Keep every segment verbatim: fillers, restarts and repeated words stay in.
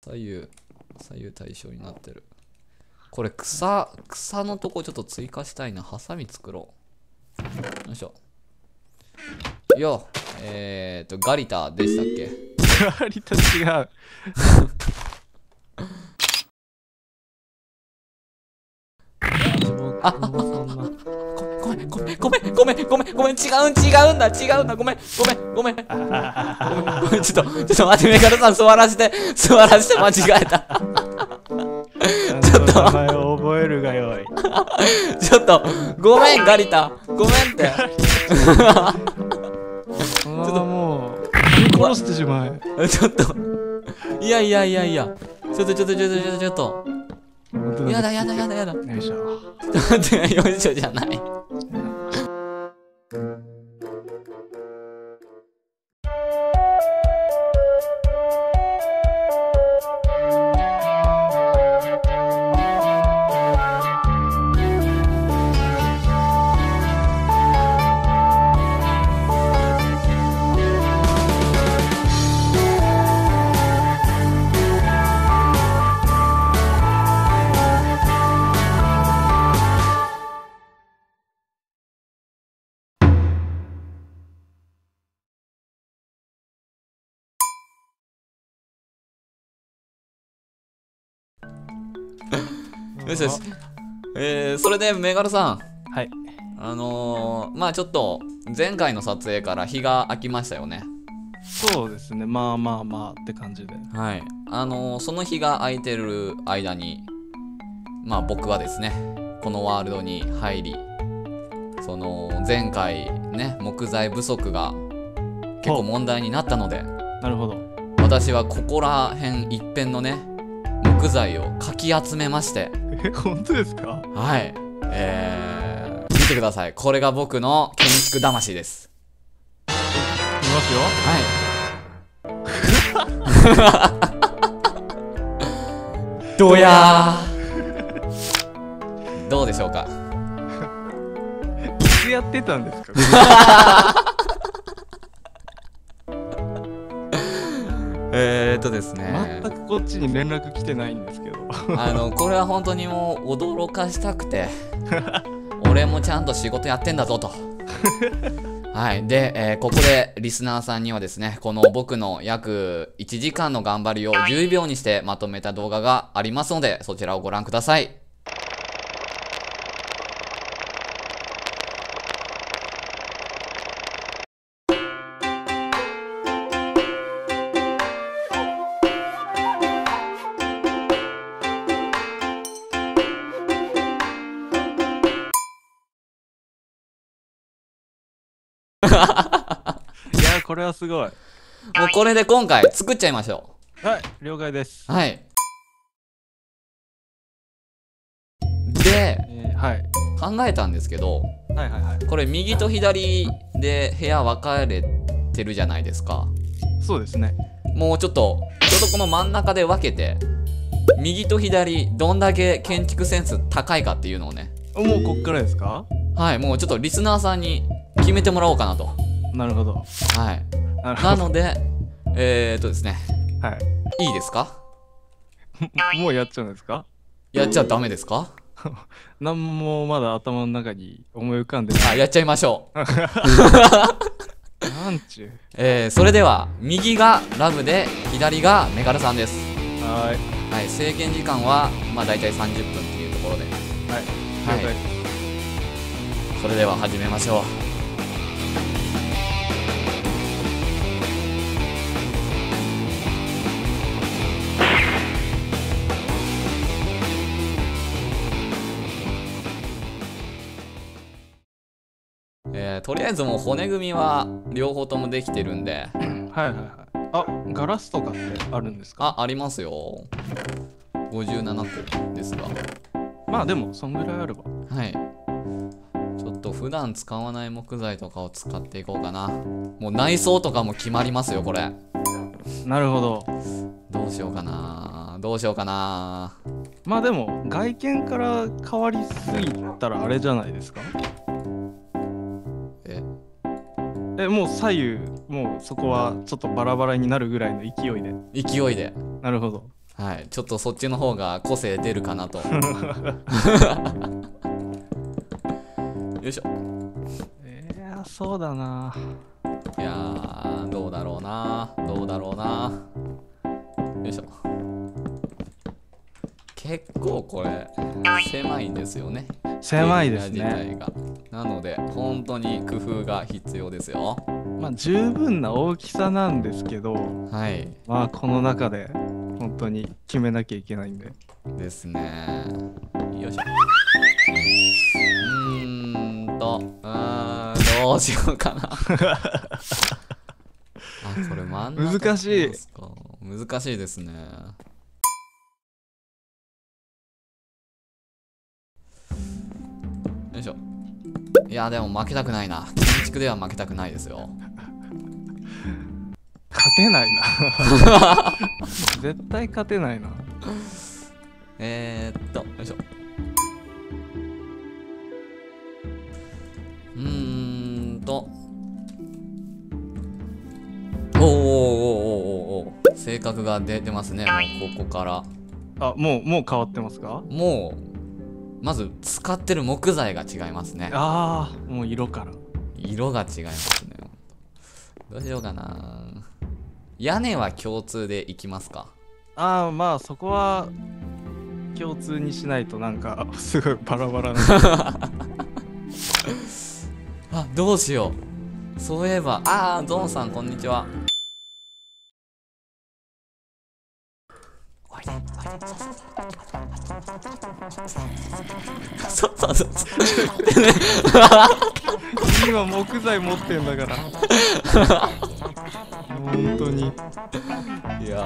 左右左右対称になってる。これ草草のとこちょっと追加したいな。ハサミ作ろう。よいしょ。よえーとガリタでしたっけ。 ガリタ違う。 あごめんごめんごめんごめんごめんごめん、違うん違うんだ違うんだ、ごめんごめんごめんごめんごめん、ちょっとちょっと待って、メガネさん座らせて座らせて、間違えた。ちょっと名前を覚えるがよい。 ちょっとごめんガリタ、ごめんって。 ちょっともう殺してしまえ。 ちょっといやいやいやいや、ちょっとちょっとちょっとちょっとちょっとやだやだやだやだ。 よいしょ。 ちょっと待って、よいしょじゃない。よしよし。えー、それでメガルさん、 はい。 あのー、まあちょっと前回の撮影から日が空きましたよね。 そうですね。まあまあまあって感じで。 はい。あのー、その日が空いてる間に、まあ僕はですね、このワールドに入り、その前回ね、木材不足が結構問題になったので、 なるほど。 私はここら辺一辺のね、木材をかき集めまして、 え、本当ですか？ はい、えー、見てください。これが僕の建築魂です。 いますよ。 はい。どやー。どうでしょうか。 いつやってたんですか？ えーっとですね、 全くこっちに連絡来てないんですけど。 あのこれは本当にもう驚かしたくて俺もちゃんと仕事やってんだぞと。はいで、えーここでリスナーさんにはですね、この僕の約いちじかんの頑張りをじゅうびょうにしてまとめた動画がありますので、そちらをご覧ください。 いや、これはすごい。 もうこれで今回作っちゃいましょはい、了解です。 う。はい。で、 えー、はい。 考えたんですけど、 はいはいはい。 これ右と左で部屋分かれてるじゃないですか。 そうですね。 もうちょっと、ちょうどこの真ん中で分けて、右と左、どんだけ建築センス高いかっていうのをね、 もうこっからですか？ はい、もうちょっとリスナーさんに決めてもらおうかなと。 なるほど。 はい。 なるほど。 なので、えーっとですね、 はい。 いいですか？ もうやっちゃうんですか？ やっちゃダメですか？ なんもまだ頭の中に思い浮かんでない。 あ、やっちゃいましょう。 なんちゅう。 えー、それでは、右がラブで、左がメガルさんです。 はーい。 はい、制限時間は、まあ大体さんじゅっぷんっていうところで。 はい。 はい了解。 それでは始めましょう。えー、とりあえずもう骨組みは両方ともできてるんで。 はいはいはい。あ、ガラスとかってあるんですか？ あ、ありますよ。ごじゅうななこですが。 まあでも、そんぐらいあれば。 はい。ちょっと普段使わない木材とかを使っていこうかな。もう内装とかも決まりますよ、これ。 なるほど。 どうしようかな。どうしようかな。 まあでも、外見から変わりすぎたらあれじゃないですか？ ええ、もう左右、もうそこはちょっとバラバラになるぐらいの勢いで。 勢いで。 なるほど。 はい、ちょっとそっちの方が個性出るかなと。よいしょ。 えー、そうだな。 いやー、どうだろうな、どうだろうな。よいしょ。結構これ狭いんですよね。 狭いですエリア自体ね。 が。なので本当に工夫が必要ですよ。 まあ十分な大きさなんですけど、 はい。 まあこの中で本当に決めなきゃいけないんで。 ですね。よいしょ。うーんと、うーん、どうしようかな。あ、これ真ん中難しいですか。難しいですね。よいしょ。いや、でも負けたくないな。建築では負けたくないですよ。 勝てないな。絶対勝てないな。 えーっと、よいしょ。うーんと。おーおーおーおーおー、性格が出てますね、もうここから。 あ、もうもう変わってますか？ もう、まず使ってる木材が違いますね。 ああ、もう色から。 色が違いますね。どうしようかな。屋根は共通でいきますか？ ああ、まあそこは共通にしないとなんかすごいバラバラな。 あ、どうしよう。そういえば、ああ、ゾンさんこんにちは。おいで、おいで。そうそうそう。 今木材持ってんだから。本当に。 いや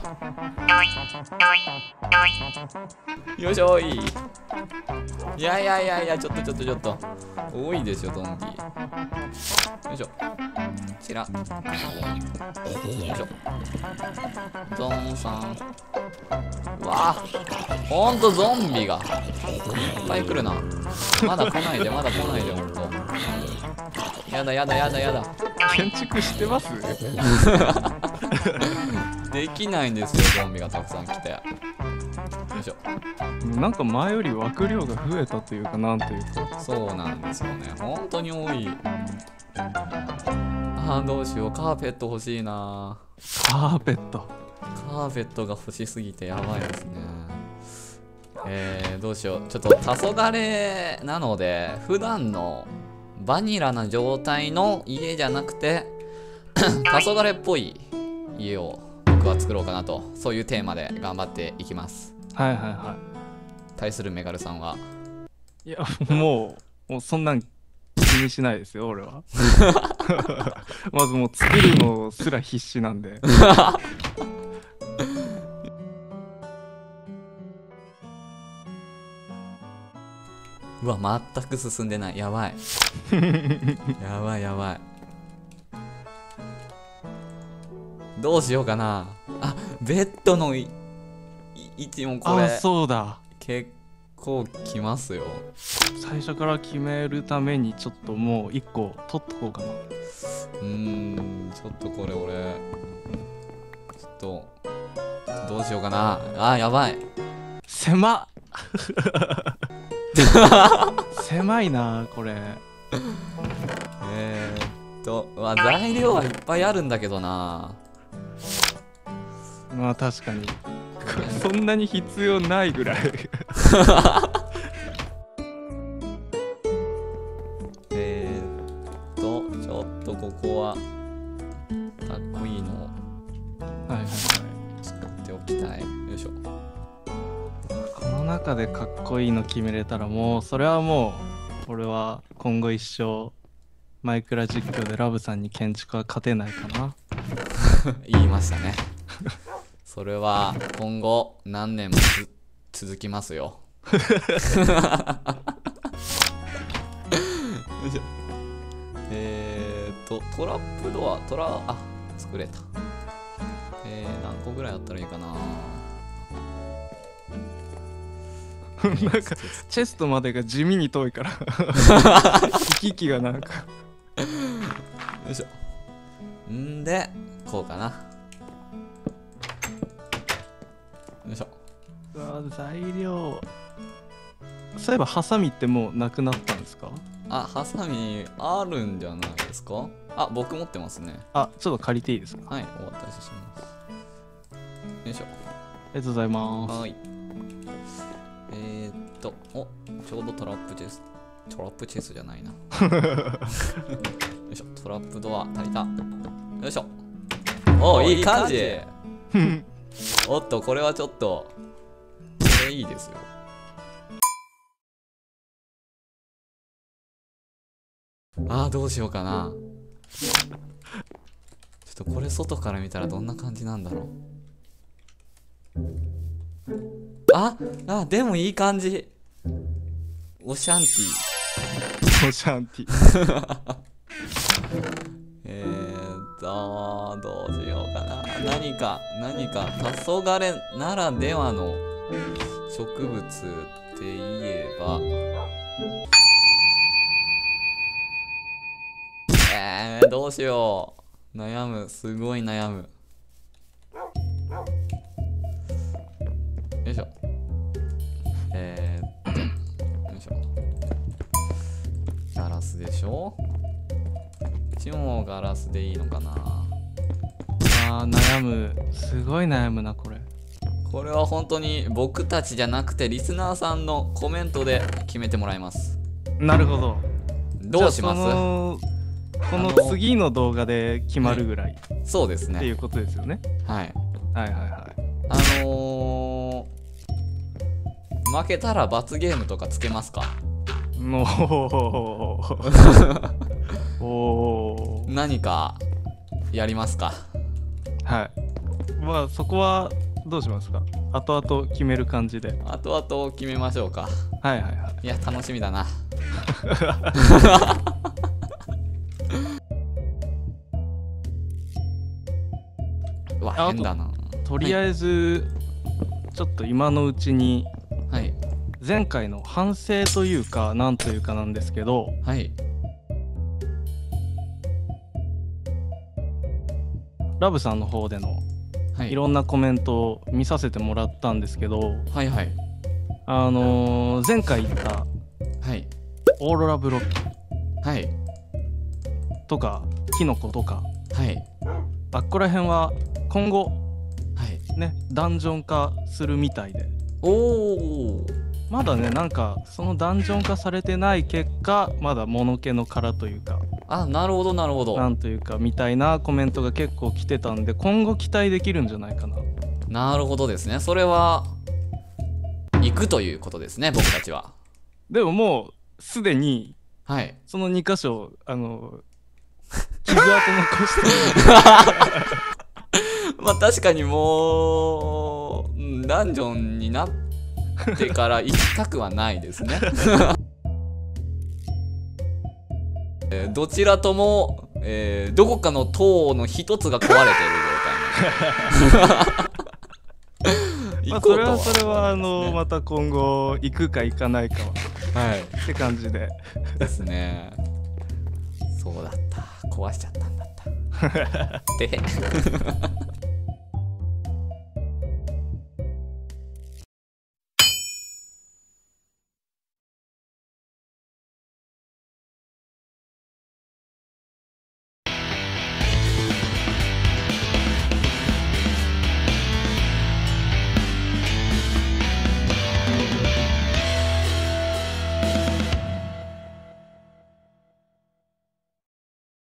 ー。よいしょい。いやいやいやいや、ちょっとちょっとちょっと。多いでしょ、ゾンビ。よいしょ。こちら。よいしょ。ゾンさん。うわあ、ほんとゾンビがいっぱい来るな。まだ来ないで、まだ来ないで、ほんと。やだやだやだやだ。 建築してます？ できないんですよ、ゾンビがたくさん来て。よいしょ。 なんか前より枠量が増えたというか、なんというか。 そうなんですよね、本当に多い。あー、どうしよう、カーペット欲しいな。 カーペット。 カーペットが欲しすぎてやばいですね。えー、どうしよう。ちょっと黄昏なので、普段のバニラな状態の家じゃなくて、黄昏っぽい家を僕は作ろうかなと、そういうテーマで頑張っていきます。 はいはいは対するメガルさんは。 い。いや、もう、もうそんなん気にしないですよ、俺は。まずもう作るのすら必死なんで。 うわ、全く進んでない。やばい。やばいやばい。どうしようかな。あ、ベッドのい位置もこれあ、そうだ。 結構きますよ。 最初から決めるためにちょっともう一個取っとこうかな。 うーん、ちょっとこれ俺、ちょっと、どうしようかな。あ、やばい。 狭っ。狭いなこれ。 えーっと、うわ、材料はいっぱいあるんだけどな。 まあ確かにそんなに必要ないぐらい。 えーっと、ちょっとここは、かっこいいのをはいはいはい。 作っておきたい。よいしょ。 この中でかっこいいの決めれたらもうそれはもう俺は今後一生マイクラ実況でラブさんに建築は勝てないかな。 言いましたね。それは今後何年もつ続きますよ。よいしょ。えーっと、トラップドア、トラ、あ、作れた。えー、何個ぐらいあったらいいかな。 なんかチェストまでが地味に遠いから行き来がなんか。 よいしょ。んで、こうかな。 いしょ。 うわ材料。そういえばハサミってもうなくなったんですか？ あ、ハサミあるんじゃないですか？あ、僕持ってますね。 あ、ちょっと借りていいですか？ はい、お渡しします。よいしょ。 ありがとうございます。 はい。えー、っと、お、ちょうどトラップチェス。トラップチェスじゃないな。よいしょ、トラップドア足りた。よいしょ。おー、いい感じ。おっと、これはちょっと、これいいですよ。あー、どうしようかな。ちょっとこれ外から見たらどんな感じなんだろう。あ、あ、でもいい感じ。オシャンティ。 オシャンティ。 えーっと、どうしようかな。何か、何か、黄昏ならではの植物って言えば、えー、どうしよう。悩む、すごい悩む。よいしょ。えーっと、よいしょ。ガラスでしょ？こっちもガラスでいいのかな。 あー悩む。すごい悩むなこれ。 これは本当に僕たちじゃなくてリスナーさんのコメントで決めてもらいます。 なるほど。 どうします？ じゃあそのこの次の動画で決まるぐらいそうですね。 っていうことですよね。 はい。 はいはいはい。 あのー、負けたら罰ゲームとかつけますか？ のおー何かやりますか？ はい。まあそこはどうしますか？後々決める感じで。 後々決めましょうか。 はいはいはい。 いや、楽しみだな。うわ、変だな。 とりあえず、ちょっと今のうちにはい前回の反省というかなんというかなんですけど、 はいラブさんの方でのはいいろんなコメントを見させてもらったんですけど、 はいはいあのー、前回言ったはいオーロラブロックはいとかキノコとかはいあっこら辺は今後はいねダンジョン化するみたいで、 おおまだねなんかそのダンジョン化されてない結果まだ物気の殻というかあ、なるほどなるほどなんというかみたいなコメントが結構来てたんで、今後期待できるんじゃないかな。 なるほどですね。それは行くということですね、僕たちは。 でももうすでにはいそのに箇所あの傷跡残してまあ確かにもううんダンジョンになってから行きたくはないですね。えーどちらとも、えーどこかの塔の一つが壊れてる状態なんでまあ行ことそうれはそれはあのまた今後行くか行かないかははいって感じでですね。そうだった、壊しちゃったんだった。てへ